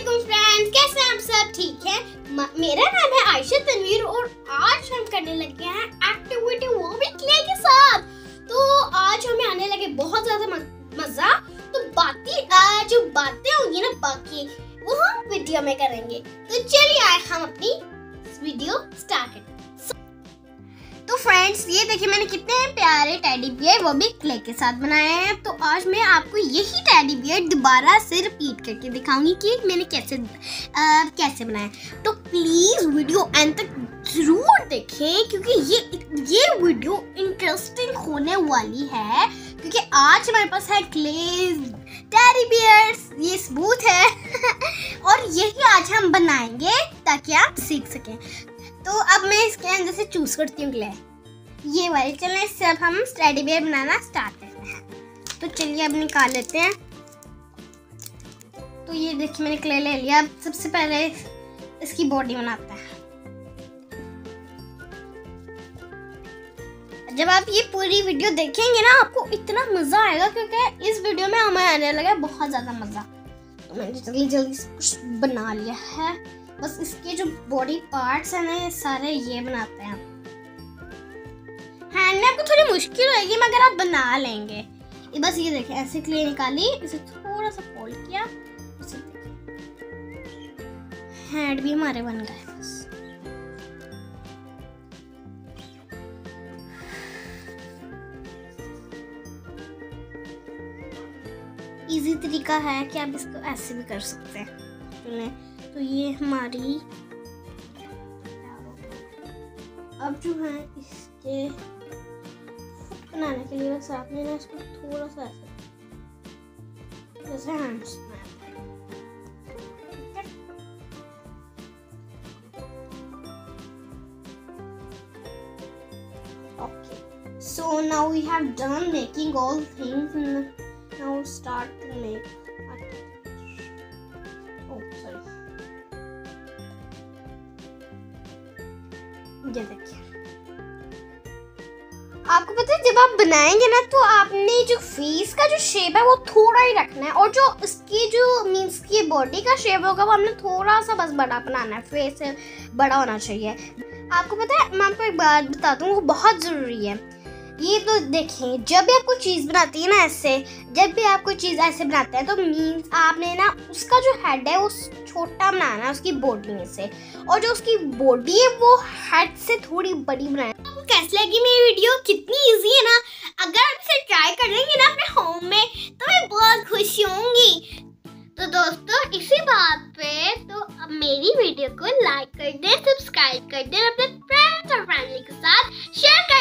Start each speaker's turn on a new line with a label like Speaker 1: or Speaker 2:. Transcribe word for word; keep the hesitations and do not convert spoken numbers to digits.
Speaker 1: वालेकुम फ्रेंड्स, कैसे हैं आप सब? ठीक है। मेरा नाम है आयशा तनवीर और आज हम करने लगे हैं एक्टिविटी वो भी क्ले के साथ। तो आज हमें आने लगे बहुत ज्यादा मजा। तो बाकी जो बातें होंगी ना बाकी वो हम वीडियो में करेंगे। तो चलिए आए हम अपनी वीडियो स्टार्ट करते हैं। तो फ्रेंड्स ये देखिए मैंने कितने प्यारे टेडी बियर वो भी क्ले के साथ बनाए हैं। तो आज मैं आपको यही टेडी बियर दोबारा से रिपीट करके दिखाऊंगी कि मैंने कैसे आ, कैसे बनाया। तो प्लीज वीडियो एंड तक जरूर देखें क्योंकि ये ये वीडियो इंटरेस्टिंग होने वाली है। क्योंकि आज हमारे पास है क्ले टेडी बियर्स, ये स्मूथ है और यही आज हम बनाएंगे ताकि आप सीख सकें। तो अब मैं इसके अंदर से चूज करती हूँ क्ले, ये वाली। चलिए इससे अब हम टेडी बियर बनाना स्टार्ट करते हैं। तो चलिए अब निकाल लेते हैं। तो ये देखिए मैंने क्ले ले लिया। अब सबसे पहले इसकी बॉडी बनाते हैं। जब आप ये पूरी वीडियो देखेंगे ना आपको इतना मजा आएगा क्योंकि इस वीडियो में हमें आने लगा बहुत ज्यादा मजा। तो मैंने जल्दी जल्दी कुछ बना लिया है। बस इसके जो बॉडी पार्ट्स हैं ना ये सारे ये बनाते हैं। हैंड में आपको थोड़ी मुश्किल होगी मगर आप बना लेंगे। ये बस ये देखें ऐसे क्ले निकाली, इसे थोड़ा सा फोल्ड किया, हैंड भी हमारे बन गए। बस इजी तरीका है कि आप इसको ऐसे भी कर सकते हैं। तो ये हमारी अब जो है इसके बनाने के लिए बस आपने ना इसको थोड़ा सा ऐसे जैसे hands okay. So now we have done making all things and now start to make. ये देखिए आपको पता है जब आप बनाएंगे ना तो आपने जो फेस का जो शेप है वो थोड़ा ही रखना है और जो इसकी जो मींस की बॉडी का शेप होगा वो हमने थोड़ा सा बस बड़ा बनाना है। फेस बड़ा होना चाहिए। आपको पता है मैं आपको एक बात बता दूं वो बहुत ज़रूरी है। ये तो देखें जब भी आप कोई चीज़ बनाती है ना ऐसे जब भी आप कोई चीज़ ऐसे बनाते हैं तो मीन्स आपने ना उसका जो हेड है वो छोटा बनाना है उसकी बॉडी में से और जो उसकी बॉडी है वो हेड से थोड़ी बड़ी बनाना। आपको कैसी लगी मेरी वीडियो? कितनी इजी है ना। अगर आप इसे ट्राई करेंगे ना अपने होम में तो मैं बहुत खुश होंगी। तो दोस्तों इसी बात पे तो अब मेरी वीडियो को लाइक कर दें, सब्सक्राइब कर दें, अपने फ्रेंड्स और फैमिली के साथ शेयर